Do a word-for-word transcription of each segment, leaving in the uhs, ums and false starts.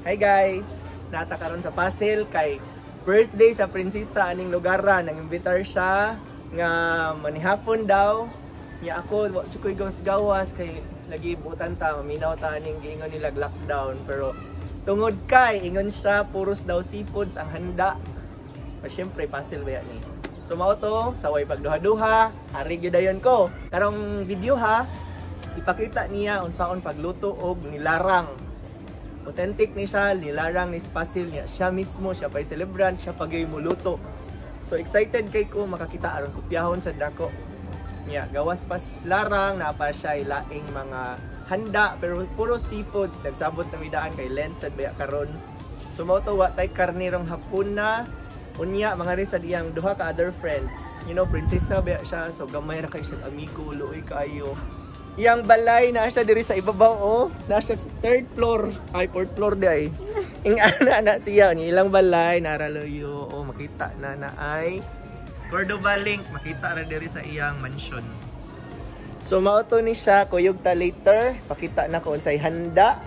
Hi guys! Nata karon sa Pasig kay birthday sa prinsesa aning lugar nang imbitar siya nga manihapon daw. Nya ako wa koy gawas-gawas kay lagi butan ta maminaw ta ning giingon nila lockdown pero tungod kay ingon siya puros daw seafoods ang handa. Pa syempre Pasig ba ni. So mao to saway pagduha-duha, hari gyud dayon ko. Karong video ha, ipakita niya unsaon pagluto og nilarang. Authentic ni siya, nilarang ni Pasig niya. Siya mismo, siya pa'y celebrant, siya pagay muluto. So excited kay ko makakita aron kopyahon sa dako. Niya, gawas pas larang, napa siya ilaing mga handa, pero puro seafoods. Nagsabot na midaan kay Lens at baya karon. So mao to wa tay karnirong hapon na. Unya, mga rin sa diyang duha ka other friends. You know, prinsesa baya siya, so gamay ra kay siya amigo, luoy kayo. Iyang balay na siya diri sa ibabaw oh, na siya sa third floor, ay fourth floor di ay. Ing ana na siya ni ilang balay naraloyo oh makita na na ay Cordova Link, makita ra diri sa iyang mansion. So mao to ni siya kuyog ta later, pakita na ko unsay handa.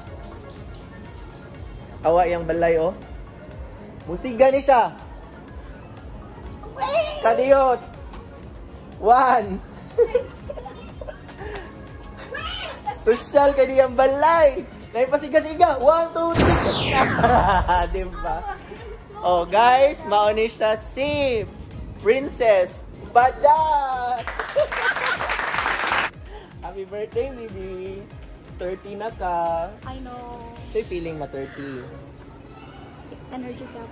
Awa iyang balay oh. Musiga ni siya. Kadiyot. One. Social ka diyang balay. Naipasiga-siga. One, two, three. Diba? Oh, guys. Mauni siya si Princess Badat. Happy birthday, baby. thirty na ka. I know. Sa'yo feeling na thirty? Energy cup.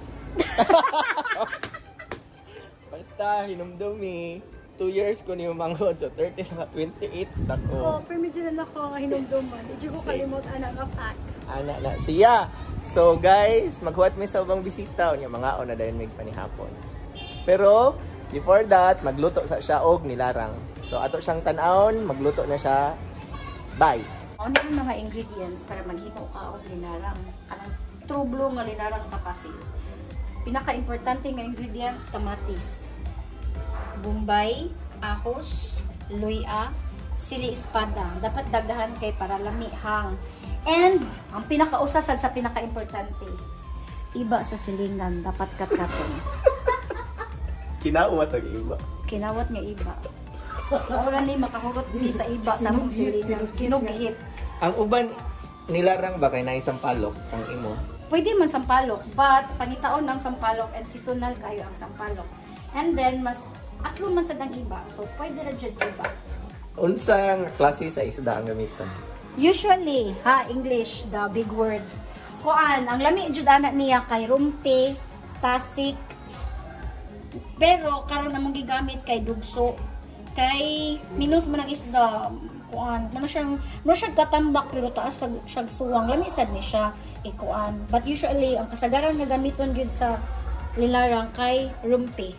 Basta, hinumdumi. two years ko niyo manghod. So, thirty na twenty-eight. Tako. Oo, pero medyo na ako nga hinumduman. Medyo ko kalimot anak nga fact. Anak na siya. So, guys, maghuwat may sa ubang bisita. Yung mga ona dahil may panihapon. Pero, before that, magluto sa siya og nilarang. So, ato siyang tanawon, magluto na siya. Bye! Ano yung mga ingredients para maghimo ka og linarang? Kanang true blue nga linarang sa Pasig. Pinaka-importante nga ingredients, kamatis, Bombay, ahos, luya, sili espada. Dapat daghan kay para lamihang. And, ang pinakausasad sa pinaka-importante, iba sa silingan. Dapat kat-katon. Kinawat ang iba. Kinawat nga iba. Wala ni makahurot din sa iba sa mong silingan. Kinugihit. Ang uban, nilarang ba kay na isang palok ang imo? Pwede man sampalok, but pangitaon ang sampalok and seasonal kayo ang sampalok. And then, mas aslo man sa dang iba. So, pwede ra jud iba. Unsang klase sa isda ang gamiton? Usually, ha, English, the big words. Kuan, ang lami jud ana niya kay rumpi, tasik. Pero karon namang gigamit kay dugso. Kay minus man ang isda. Kuan, mo siyang mo siyang katambak pero taas siyang suwang. Lami sad ni siya ikuan. But usually, ang kasagaran nga gamiton gyud sa lilarang kay rumpi.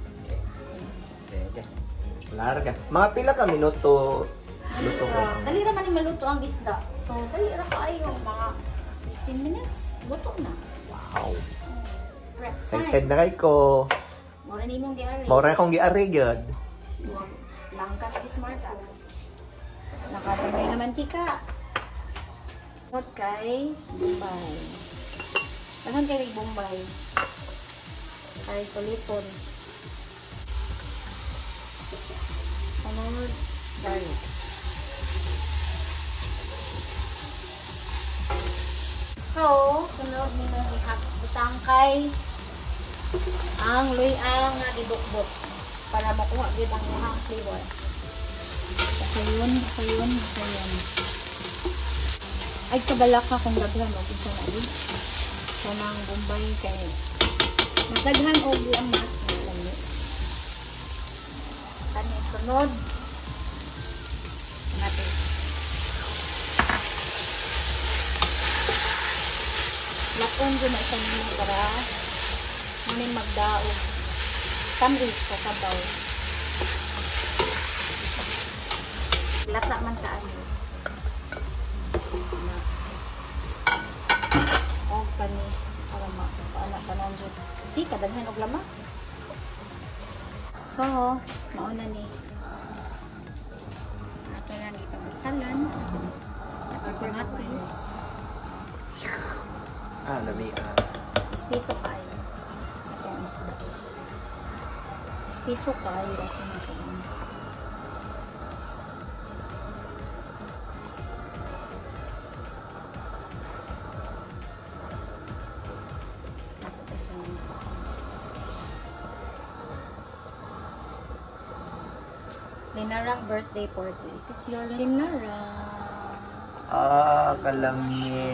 Larga. Mga pila ka minuto luto ko? Dali ra man ni maluto ang isda. So, dali ra kaayo mga fifteen minutes. Luto na. Wow. Prep time. Excited na kay ko. Mora ni mong giari. Mora akong giari gyud. Langka sa smart ah. Nakabay na mantika. What kay Bombay. Dahan kay Bombay. Kay tulipon. Sunod, garlic. So, sunod nino ihaputang kay ang luya nga dibukbok para makuha gid ang ihang flavor. Ayun, ayun, ayun. Ay kabalak ka kung daghan og isa na din. Kanang Bombay kay madaghan og ang mas lami. Kani sunod natin. Lakon dyan na isang mga para maning magdaog. Tamris sa sabaw. Lata man kaayo. O kani para mapaanak ka nang dyan. Si, kadaghan og lamas. So, mauna ni. Ato na dito. Salan. Kamatis. Ah, lami. Ah. Piso kayo. Ito ang isda. Piso kayo. Ako na ito. Ako ito sa Linarang birthday party. This is your Linarang. Ah, kalami.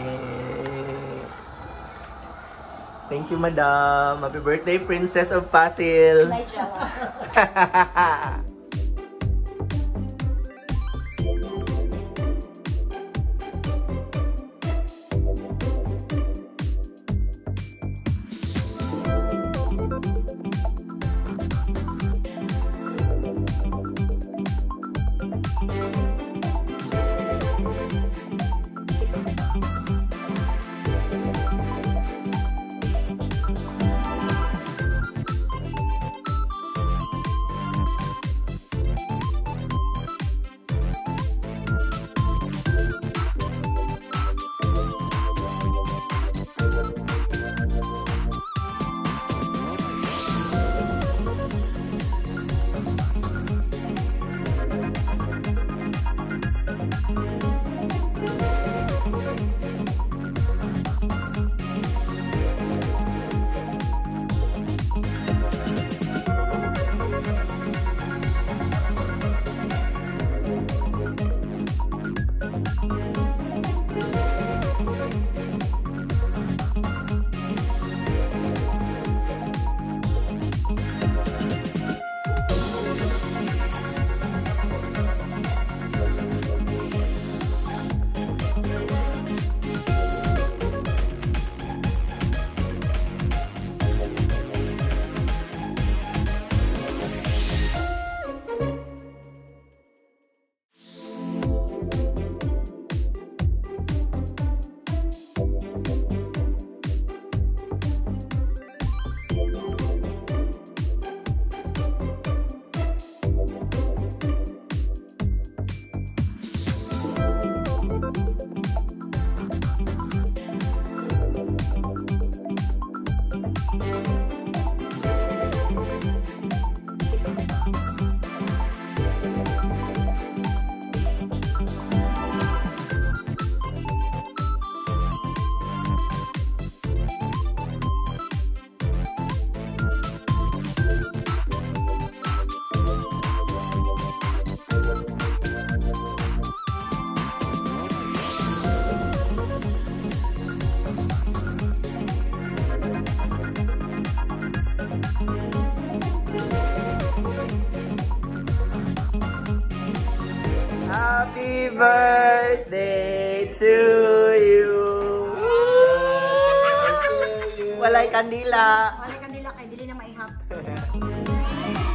Thank you, madam. Happy birthday, Princess of Pasil. May jawa. Happy birthday to you. Walay kandila. Walay kandila kay dili na maihap.